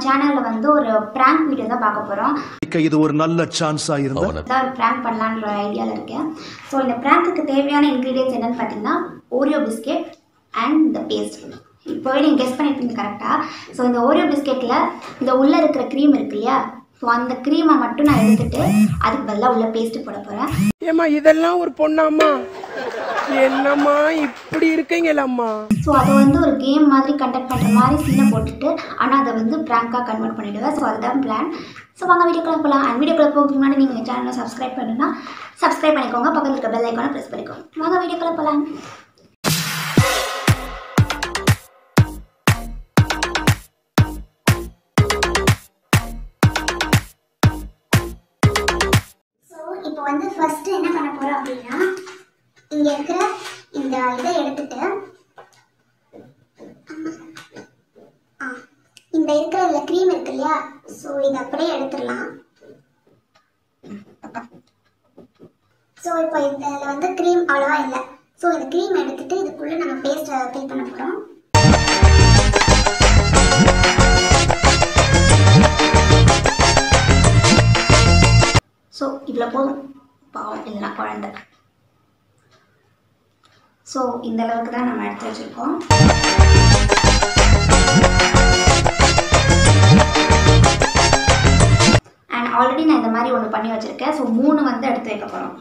சேனல்ல வந்து ஒரு பிராங்க் வீடியோ தான் பார்க்க போறோம். இது ஒரு நல்ல சான்ஸா இருந்தா ஒரு பிராங்க் பண்ணலாம்ன்ற ஐடியால இருக்கேன். ஸோ இந்த பிராங்க்குக்கு தேவையான இன்கிரீடியன்ஸ் என்னன்னு பார்த்தீங்கன்னா ஓரியோ பிஸ்கெட் அண்ட் இந்த பேஸ்ட். இப்போவே நீங்கள் கெஸ் பண்ணியிருப்பீங்க கரெக்டாக. ஸோ இந்த ஓரியோ பிஸ்கெட்டில் இந்த உள்ளே இருக்கிற க்ரீம் இருக்கு இல்லையா, ஸோ அந்த க்ரீமை மட்டும் நான் எடுத்துட்டு அதுக்கு பதிலாக உள்ள பேஸ்ட்டு போட போகிறேன். ஏம்மா இதெல்லாம் ஒரு பொண்ணாம்மா, என்னம்மா இப்படி இருக்கீங்களம்மா? ஸோ அதை வந்து ஒரு கேம் மாதிரி கண்டக்ட் பண்ணுற மாதிரி சீனை போட்டுட்டு ஆனால் அதை வந்து பிராங்காக கன்வெர்ட் பண்ணிவிடுவேன். ஸோ அதுதான் பிளான். ஸோ வாங்க வீடியோக்குள்ள போகலாம். அண்ட் வீடியோக்குள்ள போகிறதுக்கு முன்னாடி நீங்கள் எங்கள் சேனலை சப்ஸ்கிரைப் பண்ணுன்னா சப்ஸ்கிரைப் பண்ணிக்கோங்க, பக்கத்தில் இருக்க பெல் ஐக்கானை ப்ரெஸ் பண்ணிக்கோங்க. வாங்க வீடியோக்குள்ள போகலாம். இப்போ வந்து ஃபர்ஸ்ட் என்ன பண்ண போறோம் அப்படின்னா, இங்க இருக்கிற இந்த இதை எடுத்துட்டு இந்த இருக்கிற இந்த க்ரீம் இருக்கு இல்லையா, ஸோ இதை அப்படியே எடுத்துடலாம். ஸோ இப்போ இதில் வந்து க்ரீம் அவ்வளோவா இல்லை. ஸோ இந்த க்ரீம் எடுத்துட்டு இதுக்குள்ள நம்ம பேஸ்ட்டை ஃபில் பண்ண போகிறோம். ஸோ இவ்வளோ போதும், பாவம் இல்லைனா குழந்தை. ஸோ இந்த அளவுக்கு தான் நம்ம எடுத்து வச்சுருக்கோம். அண்ட் ஆல்ரெடி நான் இந்த மாதிரி ஒன்று பண்ணி வச்சுருக்கேன். ஸோ 3 வந்து எடுத்து வைக்க போகிறோம்.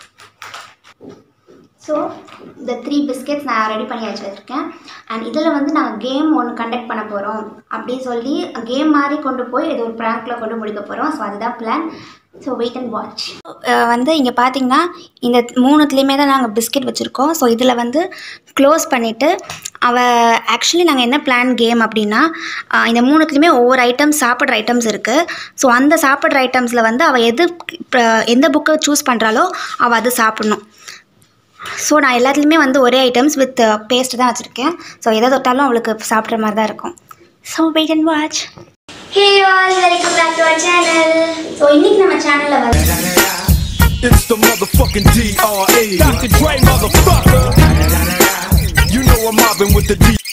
ஸோ இந்த 3 பிஸ்கெட்ஸ் நான் ரெடி பண்ணி வச்சுருக்கேன். அண்ட் இதில் வந்து நாங்கள் கேம் ஒன்று கண்டக்ட் பண்ண போகிறோம் அப்படின்னு சொல்லி கேம் மாதிரி கொண்டு போய் இது ஒரு ப்ராங்க்கில் கொண்டு முடிக்க போகிறோம். ஸோ அதுதான் plan. So wait and watch. வந்து இங்கே பார்த்தீங்கன்னா இந்த 3த்துலேயுமே தான் நாங்கள் பிஸ்கெட் வச்சுருக்கோம். ஸோ இதில் வந்து க்ளோஸ் பண்ணிவிட்டு ஆக்சுவலி நாங்கள் என்ன பிளான் கேம் அப்படின்னா, இந்த 3த்துலேயுமே ஒவ்வொரு ஐட்டம்ஸ் சாப்பிட்ற ஐட்டம்ஸ் இருக்குது. ஸோ அந்த சாப்பிட்ற ஐட்டம்ஸில் வந்து அவள் எந்த புக்கை சூஸ் பண்ணுறாலோ அவள் அது சாப்பிட்ணும். ஸோ நான் எல்லாத்துலேயுமே வந்து ஒரே ஐட்டம்ஸ் வித் பேஸ்ட் தான் வச்சுருக்கேன். ஸோ எதை தொட்டாலும் அவளுக்கு சாப்பிட்ற மாதிரி தான் இருக்கும். So wait and watch. Hey all, welcome back to our channel. So இன்னைக்கு நம்ம சேனல்ல வந்து It's the motherfucking DRE Dr. Dre motherfucker You know I'm mobbing with the D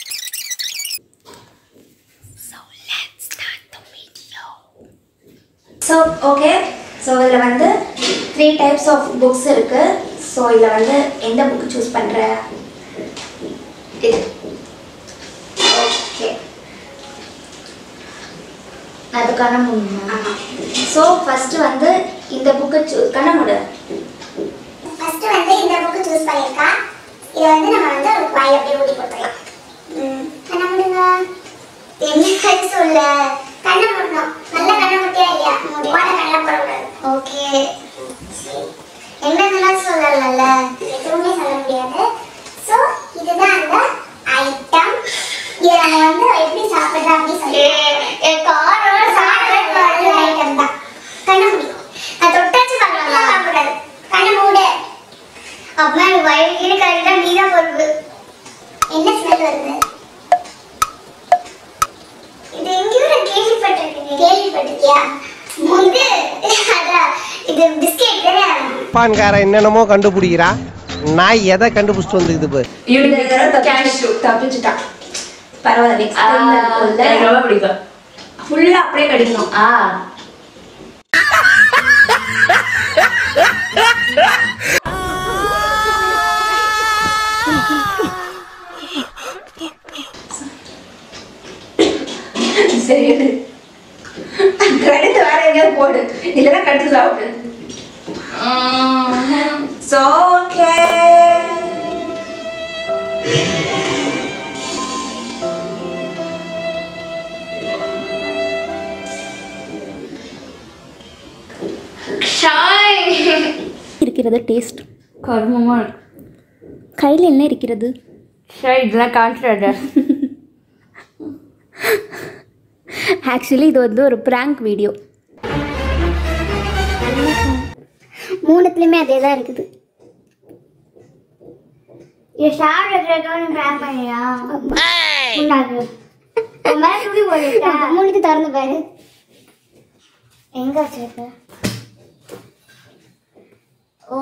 So let's start the video. So okay, so இதுல வந்து 3 types of books இருக்கு. So இதுல வந்து எந்த புக் சூஸ் பண்ற? இது ஓகே, அது கண்ண மூடுமா? ஸோ ஃபஸ்ட்டு வந்து இந்த புக்கை கண்ண மூடு. ஃபஸ்ட்டு வந்து இந்த புக்கு சூஸ் பண்ணியிருக்கா. இதை வந்து நம்ம வந்து ஒரு வாயில் அப்படியே ஊட்டி கொடுத்துக்கலாம். கண்ண மூடுங்க. என்ன கை சொல்ல? கண்ண மூடணும். நல்லா கண்ண மூட்டியா இல்லையா? மூட கண்ண போடக்கூடாது. ஓகே, என்னென்னலாம் சொல்லல, எதுவுமே சொல்ல முடியாது. ஸோ இதுதான் அந்த ஐட்டம். இதை நம்ம வந்து எப்படி சாப்பிட்றா அப்படின்னு சொல்லி ஐட்டம் தான். கண்ண முடியும். நான் தொட்டாச்சு பார்க்கலாம், சாப்பிடாது. கண்ண மூடு. அப்படின்னா வயிறு கறிட்டா நீ தான் பொறுப்பு. என்ன ஸ்மெல் வருது? இது எங்கேயோ நான் கேள்விப்பட்டிருக்கேன். கேள்விப்பட்டிருக்கியா? முந்து அதான் இது பிஸ்கெட் தானே. பான்கார என்னென்னமோ கண்டுபிடிக்கிறா, நான் எதை கண்டுபிடிச்சிட்டு வந்துக்குது பாரு. இவனுக்கு கேஷ்யூ தப்பிச்சுட்டா. பரவாயில்ல, ரொம்ப பிடிக்கும். ஃபுல்லா அப்படியே கடிக்கணும். சரி, கடுத்து வேற எங்கேயாவது போடு, இல்லைன்னா கடுத்து சாப்பிடு. So okay. இருக்கிறது டேஸ்ட் கர்மமா இருக்கு. கையில் என்ன இருக்கிறது? சரி, இதெல்லாம் கான்ட்ராக்டர். ஆக்சுவலி இது வந்து ஒரு பிராங்க் வீடியோ. 3த்துலேயுமே அதே தான் இருக்குது. இது சாப்பிட்றதுக்காக பிராங்க் பண்ணியா? துணி போட்டுட்டா 3த்து திறந்து பாரு. எங்க வச்சிருக்க? ஓ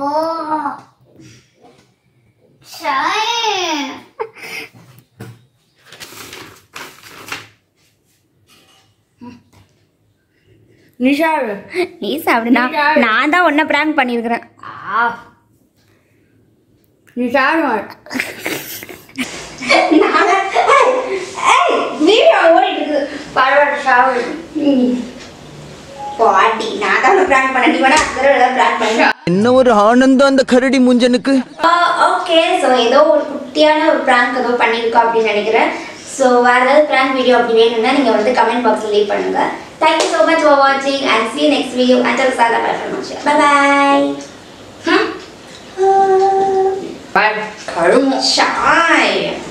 நீ சாப்பிடு. நீ சாப்பிடுனா நீ சாப்பிடு. நான் தான் உன்னை பிராங்க் பண்ணியிருக்கிறேன். நீ சாப்பிடு. வீடியோ ஓடிட்டு இருக்கு. பரவாயில்ல சாப்பிடு. பாட்டி நான் தான் உன்னை பிராங்க் பண்ண, நீ வேணா அதெல்லாம் பிராங்க் பண்ண. என்ன ஒரு ஆனந்தம் அந்த கரடி முஞ்சனுக்கு. ஓகே, ஸோ ஏதோ ஒரு குட்டியான ஒரு பிராங்க் ஏதோ பண்ணியிருக்கோம் அப்படின்னு நினைக்கிறேன். ஸோ வேறு ஏதாவது பிராங்க் வீடியோ அப்படி வேணும்னா நீங்கள் வந்து கமெண்ட் பாக்ஸில் லீவ் பண்ணுங்கள். தேங்க்யூ ஸோ மச் ஃபார் வாட்சிங் and see you next video. Until Sada, bye for much. Bye bye. Bye. Shy.